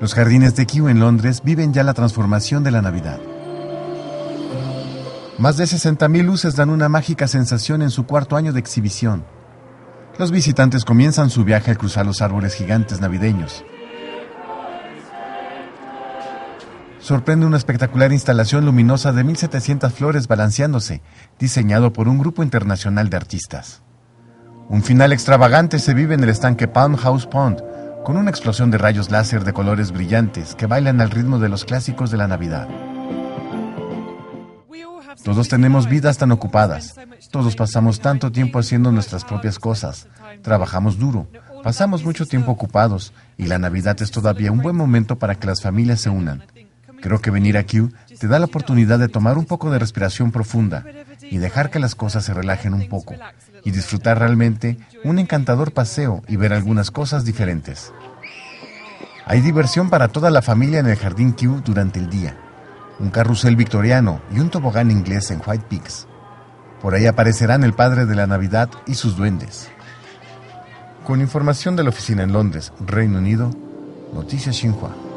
Los jardines de Kew en Londres viven ya la transformación de la Navidad. Más de 60,000 luces dan una mágica sensación en su cuarto año de exhibición. Los visitantes comienzan su viaje al cruzar los árboles gigantes navideños. Sorprende una espectacular instalación luminosa de 1,700 flores balanceándose, diseñado por un grupo internacional de artistas. Un final extravagante se vive en el estanque Palm House Pond, con una explosión de rayos láser de colores brillantes que bailan al ritmo de los clásicos de la Navidad. Todos tenemos vidas tan ocupadas, todos pasamos tanto tiempo haciendo nuestras propias cosas, trabajamos duro, pasamos mucho tiempo ocupados, y la Navidad es todavía un buen momento para que las familias se unan. Creo que venir a Kew te da la oportunidad de tomar un poco de respiración profunda y dejar que las cosas se relajen un poco y disfrutar realmente un encantador paseo y ver algunas cosas diferentes. Hay diversión para toda la familia en el Jardín Kew durante el día. Un carrusel victoriano y un tobogán inglés en White Peaks. Por ahí aparecerán el Padre de la Navidad y sus duendes. Con información de la oficina en Londres, Reino Unido, Noticias Xinhua.